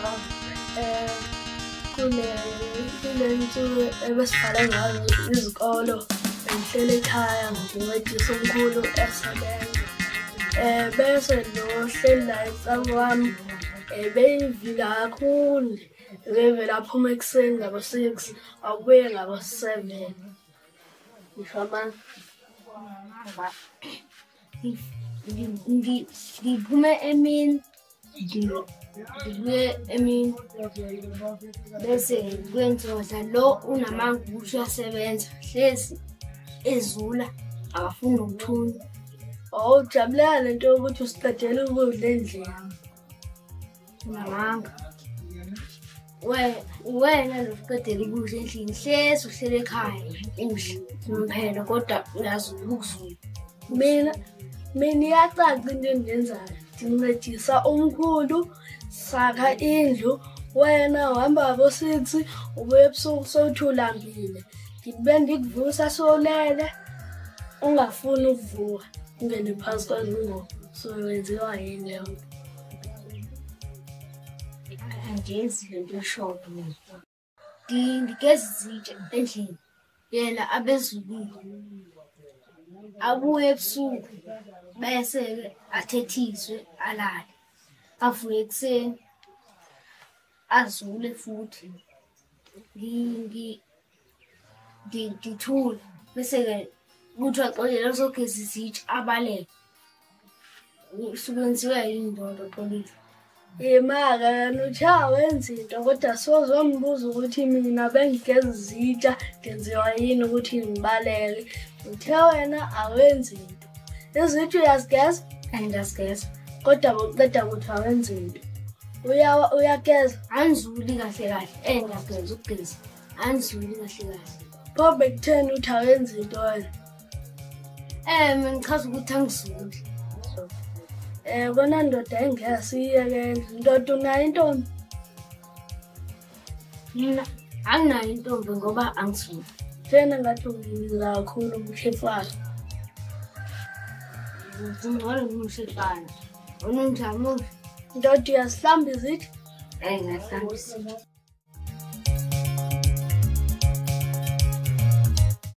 kunento ebesibhala ngayo izikolo bengihlele ekhaya ngokuncedisa umkhulu esebenza. Bese lo hleli la ecamu wami beyivila kakhulu. Bevela aphuma ekuseni ngabo-6 abuye ngabo-7. Ngisho manje ngiphume emini ngibuye emini bese kwenziwa lo unamangusho uyasebenza hlezi ezula akafuni ukuthunya. Ujabulela lento yokuthi usiqedele ukudla endlini. Unamanga wena lokuqedela ukudla endlini hlezi uhlele ekhaya udla umphela kodwa uyazi ukuzula. Mina iyacaca into engiyenzayo. Ngincedisa umkhulu sakha indlu, wena uhamba ngabo-6 ubuye ebusuku sowuthulambile. Ngibe ngikuvusa solele ungafuni ukuvuka ungene phansi kwazingo so wenziwa yini leyo. Angenzi lento eshoyo mina. Ngigeza izitsha endlini yena abezulile. Abuye ebusuku bese-ke athethiswe alale. Avuke ekuseni azule futhi. Ngithule bese-ke kuthi waxolela uzogeza izitsha abaleke. Usukwenziwe yini ndondo xolile? Maka yena uthaya wenza into kodwa sozombuza ukuthi mina bengigeza izitsha ngenziwa yini ukuthi ngibaleke. Uthe wena awenzi into. Izitsha uyazigeza? Ngiyazigeza. Kodwa bokuqeda ukuthi awenzi into. Uyageza? Anizuli kahle. Ngiyageza ukugeza. Anizuli kahle. Pho bekutheni uthi awenzi into wena? Mina ngichaza ukuthi angizuli. Kona ndoda engiyasiyekela. Ndoda unayo intombi? Mina anginayo intombi ngoba angizuli. Thena ngathi ungiza kakhulu umshefana. Ngizingcono ngumshefana. Ununjani? Ndoda uyazihlamba izitsha? Ngiyahlamba izitsha.